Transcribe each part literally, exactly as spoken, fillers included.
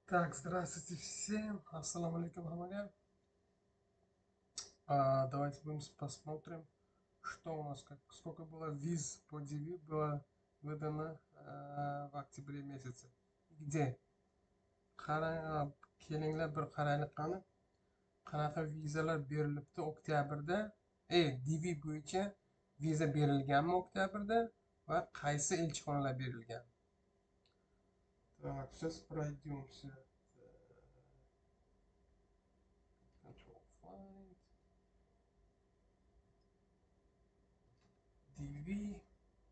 Так, здравствуйте всем. Ассаламу алейкум, хамага. А, давайте будем с- посмотрим, что у нас, как, сколько было виз по диви было выдано а, в октябре месяце. Где? Qara- kelinglar bir qaraylik qani. Qanaqa vizalar berilibdi oktyabrda? E, divi bo'yicha viza berilganmi oktyabrda va qaysi elchixonalar berilgan? Так, сейчас пройдемся. Control find. Диви.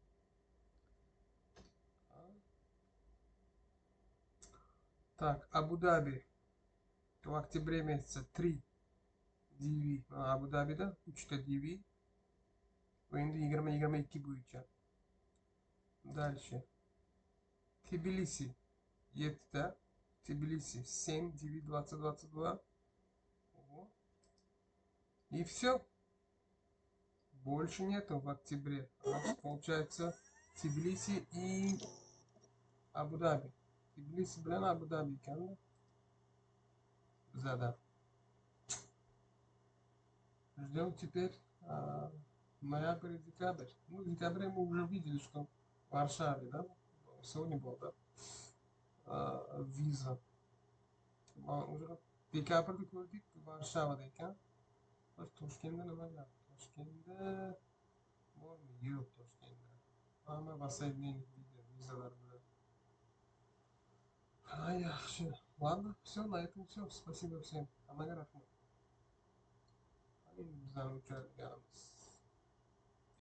Так, Абу-Даби в октябре месяце три диви. А, Абу-Дабида uchta divi. Endi yigirma yigirma ikki bo'yicha. Дальше. Тбилиси yettita. Тбилиси семь диви двадцать двадцать два. Ого. И все. Больше нету в октябре. Значит, получается Тбилиси и Абу-Даби. Тбилиси bilan Абу-Даби ekan da. Bizada. Ждем теперь а, ноябрь и декабрь. Ну, в декабре мы уже видели, что в Варшаве, да? Сегодня была, да? А, виза. Ma- Уже dekabrda ko'rdik Varshavada ekan. Bir Toshkentda nima gap? Toshkentda bormi? Yo'q Toshkentda. Hamma basaydigan vizalar bilan. Ha, yaxshi. Ладно, все, на этом все. Спасибо всем. Hammaga rahmat. Endi bizdan o'tadiganimiz.